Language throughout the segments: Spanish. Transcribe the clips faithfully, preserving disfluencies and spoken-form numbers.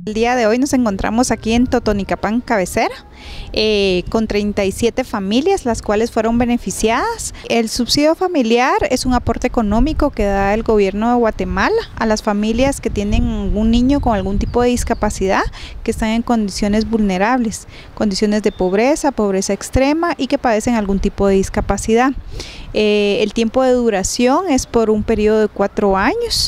El día de hoy nos encontramos aquí en Totonicapán Cabecera eh, con treinta y siete familias, las cuales fueron beneficiadas. El subsidio familiar es un aporte económico que da el gobierno de Guatemala a las familias que tienen un niño con algún tipo de discapacidad, que están en condiciones vulnerables, condiciones de pobreza, pobreza extrema y que padecen algún tipo de discapacidad. Eh, el tiempo de duración es por un periodo de cuatro años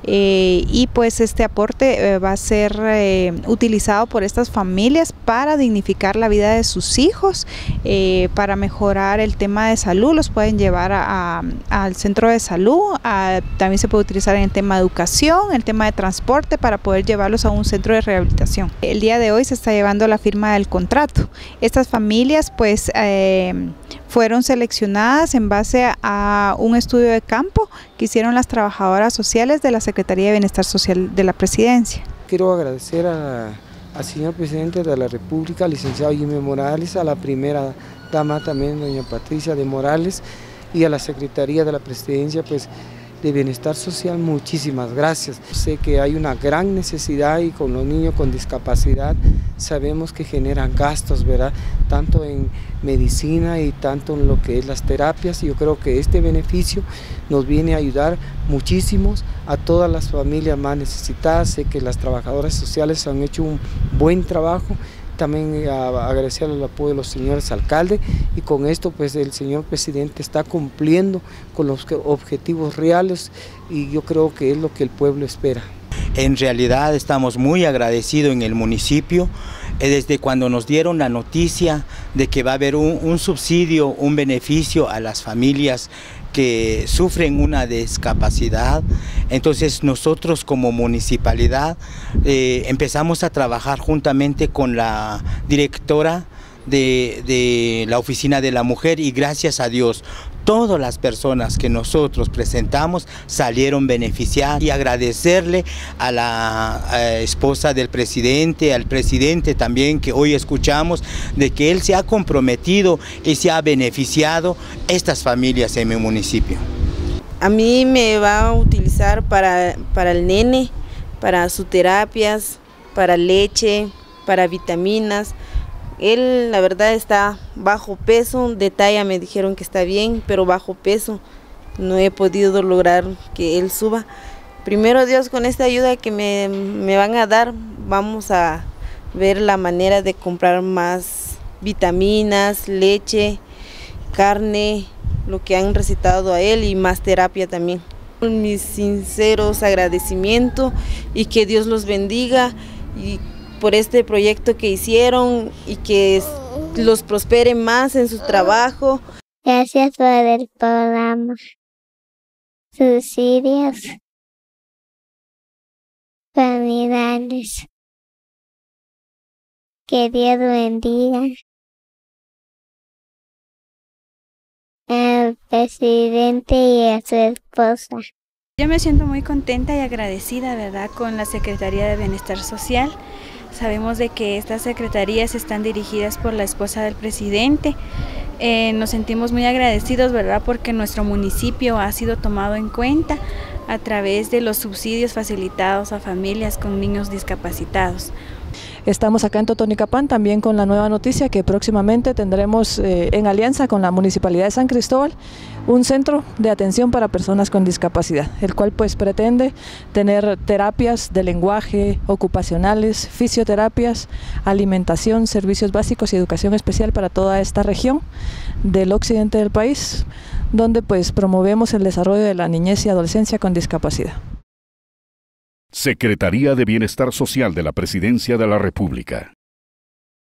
eh, y pues este aporte eh, va a ser eh, utilizado por estas familias para dignificar la vida de sus hijos, eh, para mejorar el tema de salud, los pueden llevar a, a, al centro de salud, a, también se puede utilizar en el tema de educación, el tema de transporte para poder llevarlos a un centro de rehabilitación. El día de hoy se está llevando la firma del contrato. Estas familias pues eh, fueron seleccionadas en base a un estudio de campo que hicieron las trabajadoras sociales de la Secretaría de Bienestar Social de la Presidencia. Quiero agradecer a, al señor Presidente de la República, licenciado Jimmy Morales, a la primera dama también, doña Patricia de Morales, y a la Secretaría de la Presidencia pues, de Bienestar Social, muchísimas gracias. Sé que hay una gran necesidad y con los niños con discapacidad sabemos que generan gastos, ¿verdad? Tanto en medicina y tanto en lo que es las terapias. Yo creo que este beneficio nos viene a ayudar muchísimos a todas las familias más necesitadas. Sé que las trabajadoras sociales han hecho un buen trabajo. También agradecer el apoyo de los señores alcaldes y con esto pues el señor presidente está cumpliendo con los objetivos reales y yo creo que es lo que el pueblo espera. En realidad estamos muy agradecidos en el municipio desde cuando nos dieron la noticia de que va a haber un, un subsidio, un beneficio a las familias que sufren una discapacidad. Entonces nosotros como municipalidad eh, empezamos a trabajar juntamente con la directora de, de la Oficina de la Mujer y gracias a Dios todas las personas que nosotros presentamos salieron beneficiadas y agradecerle a la a esposa del presidente, al presidente también que hoy escuchamos de que él se ha comprometido y se ha beneficiado estas familias en mi municipio. A mí me va a utilizar para, para el nene, para sus terapias, para leche, para vitaminas. Él la verdad está bajo peso, de talla me dijeron que está bien, pero bajo peso. No he podido lograr que él suba. Primero Dios, con esta ayuda que me, me van a dar, vamos a ver la manera de comprar más vitaminas, leche, carne, lo que han recetado a él y más terapia también. Mis sinceros agradecimientos y que Dios los bendiga y por este proyecto que hicieron y que los prospere más en su trabajo. Gracias por el programa. Subsidios familiares. Que Dios bendiga al presidente y a su esposa. Yo me siento muy contenta y agradecida, ¿verdad?, con la Secretaría de Bienestar Social. Sabemos de que estas secretarías están dirigidas por la esposa del presidente. Eh, nos sentimos muy agradecidos, ¿verdad?, porque nuestro municipio ha sido tomado en cuenta a través de los subsidios facilitados a familias con niños discapacitados. Estamos acá en Totonicapán también con la nueva noticia que próximamente tendremos eh, en alianza con la Municipalidad de San Cristóbal un centro de atención para personas con discapacidad, el cual pues pretende tener terapias de lenguaje, ocupacionales, fisioterapias, alimentación, servicios básicos y educación especial para toda esta región del occidente del país, donde pues promovemos el desarrollo de la niñez y adolescencia con discapacidad. Secretaría de Bienestar Social de la Presidencia de la República.